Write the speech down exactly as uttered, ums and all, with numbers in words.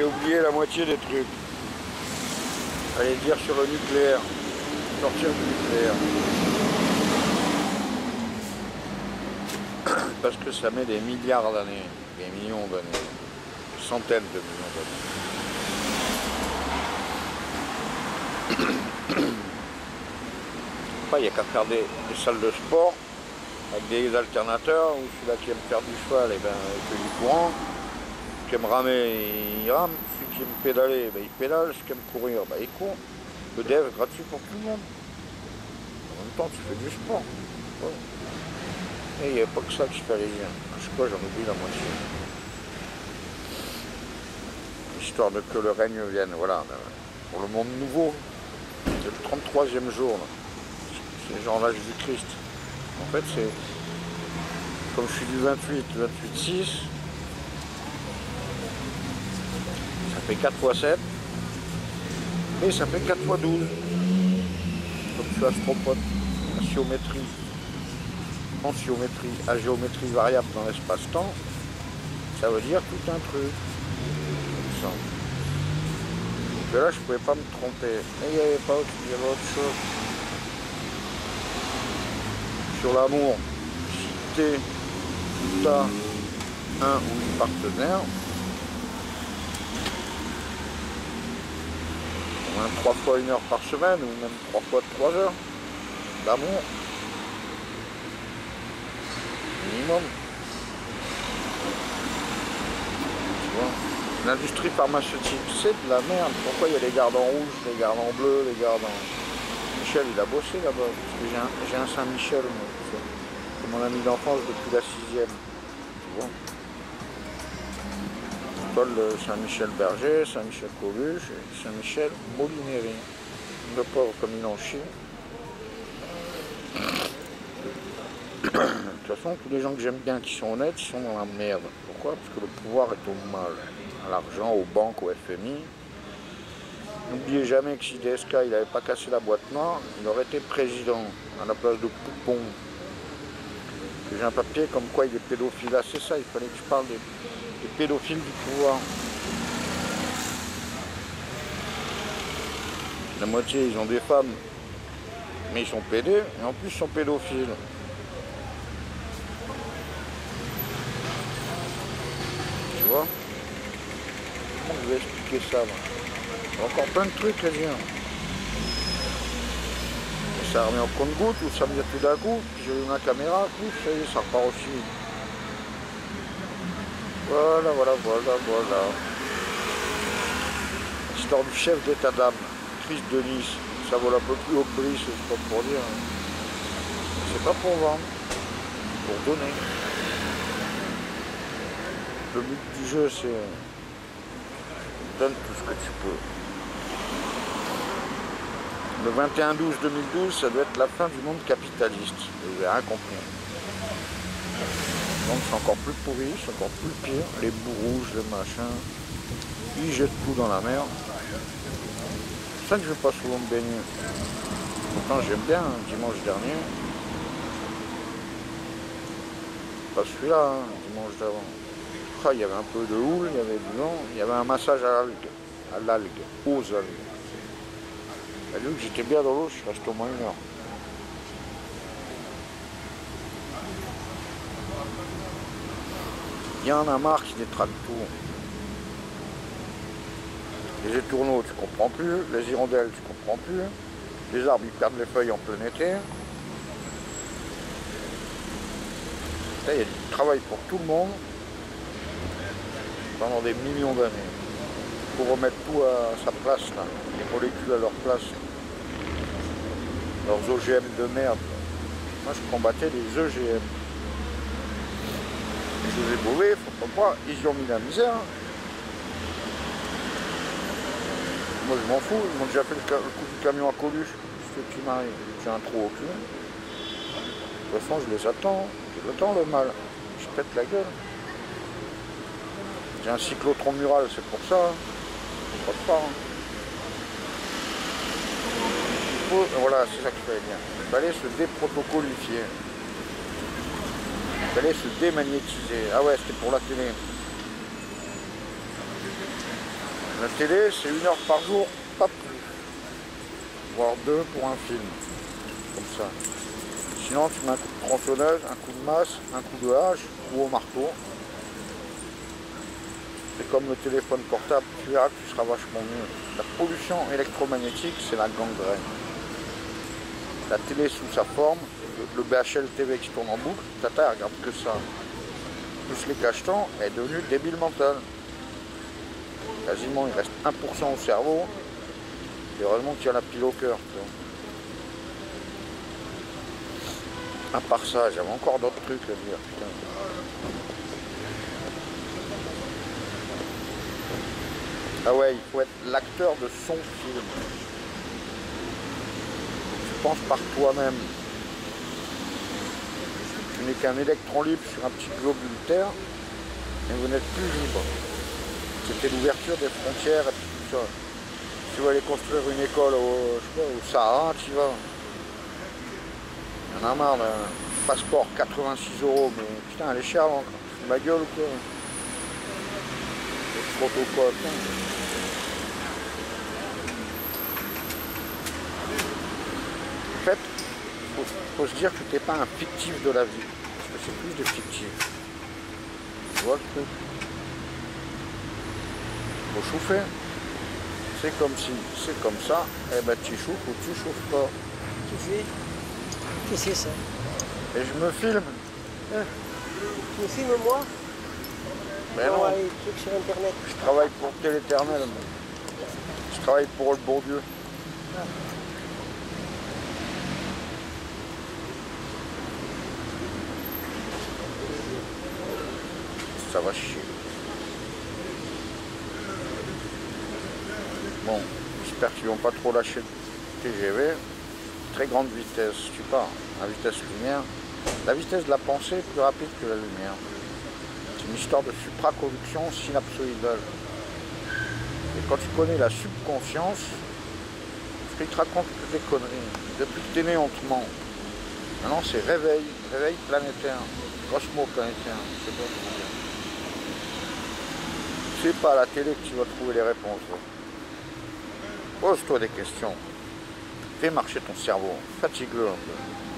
J'ai oublié la moitié des trucs. Allez dire sur le nucléaire. Sortir du nucléaire. Parce que ça met des milliards d'années, des millions d'années, des centaines de millions d'années. Il n'y a qu'à faire des, des salles de sport avec des alternateurs, ou celui-là qui aime faire du cheval, et ben, il fait du courant. Celui qui aime ramer, il rame. Celui qui aime pédaler, ben, il pédale. Celui qui aime courir, ben, il court. Le dev est gratuit pour tout le monde. En même temps, tu fais du sport. Ouais. Et il n'y avait pas que ça que je fallait dire. Je sais pas, j'en oublie la moitié. Histoire de que le règne vienne, voilà. Pour le monde nouveau, c'est le trente-troisième jour. C'est genre l'âge du Christ. En fait, c'est... Comme je suis du vingt-huit, vingt-huit six, ça fait quatre fois sept, et ça fait quatre fois douze. Comme je suis astropote, géométrie. En géométrie, à géométrie variable dans l'espace-temps, ça veut dire tout un truc. Ça. Donc là, je pouvais pas me tromper. Mais il n'y avait pas autre, il y avait autre chose. Sur l'amour, si t'es, t'as un ou une partenaire, au moins trois fois une heure par semaine, ou même trois fois trois heures d'amour. Minimum. Tu vois, l'industrie pharmaceutique, c'est de la merde. Pourquoi il y a les gardes en rouge, les gardes en bleu, les gardes en... Michel, il a bossé là-bas. Parce que j'ai un, j'ai un Saint-Michel, moi. C'est mon ami d'enfance depuis la sixième. Tu vois. Paul Saint-Michel-Berger, Saint-Michel-Coluche et Saint-Michel-Molineri. Le pauvre comme il en chie. De toute façon, tous les gens que j'aime bien qui sont honnêtes, ils sont dans la merde. Pourquoi? Parce que le pouvoir est au mal. À l'argent, aux banques, au F M I. N'oubliez jamais que si D S K il n'avait pas cassé la boîte noire, il aurait été président à la place de Poupon. J'ai un papier comme quoi il est pédophile. Ah, c'est ça, il fallait que je parle des, des pédophiles du pouvoir. La moitié, ils ont des femmes, mais ils sont pédés, et en plus ils sont pédophiles. Tu vois? Comment je vais expliquer ça là? Il y a encore plein de trucs à dire. Et ça remet en compte-goutte, ou ça me vient tout d'un coup, puis j'ai eu ma caméra, puis ça y est, ça repart aussi. Voilà, voilà, voilà, voilà. L'histoire du chef d'état d'âme, Christ de Nice. Ça vole un peu plus haut que Brice, c'est pas pour dire. C'est pas pour vendre, pour donner. Le but du jeu, c'est... Donne tout ce que tu peux. Le vingt et un douze deux mille douze, ça doit être la fin du monde capitaliste. Vous avez rien compris. Donc c'est encore plus pourri, c'est encore plus pire. Les bouts rouges, les machins, ils jettent tout dans la mer. C'est ça que je vais pas souvent me baigner. Pourtant j'aime bien, hein, dimanche dernier. Pas celui-là, hein, dimanche d'avant. Ah, il y avait un peu de houle, il y avait du vent, il y avait un massage à l'algue, à l'algue, aux algues. Et vu que j'étais bien dans l'eau, je suis resté au moins une heure. Il y en a marre qui détrale tout. Les étourneaux, tu comprends plus. Les hirondelles, tu comprends plus. Les arbres, ils perdent les feuilles en plein été. Là, il y a du travail pour tout le monde pendant des millions d'années. Pour remettre tout à sa place, là. Les molécules à leur place. Leurs O G M de merde. Moi, je combattais les E G M. Les José Bové, faut pas croire, ils y ont mis la misère. Moi, je m'en fous. Ils m'ont déjà fait le, le coup du camion à Coluche. Ce qui m'arrive. J'ai un trou au cul. De toute façon, je les attends. Je l'attends, le mal. Je pète la gueule. J'ai un cyclotron mural, c'est pour ça. Hein. Pas de part. Hein. Faut, voilà, c'est ça qu'il fallait dire. Il fallait se déprotocolifier. Il fallait se démagnétiser. Ah ouais, c'était pour la télé. La télé, c'est une heure par jour, pas plus. Voire deux pour un film. Comme ça. Sinon, tu mets un coup de tronçonneuse, un coup de masse, un coup de hache ou au marteau. C'est comme le téléphone portable, tu verras que tu seras vachement mieux. La pollution électromagnétique, c'est la gangrène. La télé sous sa forme, le B H L T V qui tourne en boucle, tata, regarde que ça. Plus les cachetons, elle est devenue débile mental. Quasiment, il reste un pour cent au cerveau. Et heureusement qu'il y a la pile au cœur. À part ça, j'avais encore d'autres trucs à dire. Putain. Ah ouais, il faut être l'acteur de son film. Tu penses par toi-même. Tu n'es qu'un électron libre sur un petit globule terre, et vous n'êtes plus libre. C'était l'ouverture des frontières et tout ça. Si tu veux aller construire une école au, je sais pas, au Sahara, tu y vas. Il y en a marre, là. Passeport quatre-vingt-six euros, mais putain, elle est chère, là. C'est ma gueule ou quoi? Le protocole, putain. En fait, il faut, faut se dire que tu n'es pas un fictif de la vie. Parce que c'est plus des fictifs. Tu vois le truc? Faut chauffer. C'est comme si, c'est comme ça, et eh ben tu chauffes ou tu chauffes pas. Tu fais? Qu'est-ce que c'est ça? Et je me filme. Hein? Tu me filmes moi? Ben non. Ouais, des trucs sur internet. Je travaille pour Téléternel. Je travaille pour le bon Dieu. Ah. Ça va chier. Bon, j'espère qu'ils vont pas trop lâcher le T G V. Très grande vitesse, tu pars à vitesse lumière. La vitesse de la pensée est plus rapide que la lumière. C'est une histoire de supraconduction synapsoïdale. Et quand tu connais la subconscience, il te raconte que des conneries. Depuis que t'es né, on te ment. Maintenant, c'est réveil, réveil planétaire, cosmo-planétaire, je sais pas comment dire. C'est pas à la télé que tu vas trouver les réponses. Pose-toi des questions. Fais marcher ton cerveau. Fatigue-le un peu.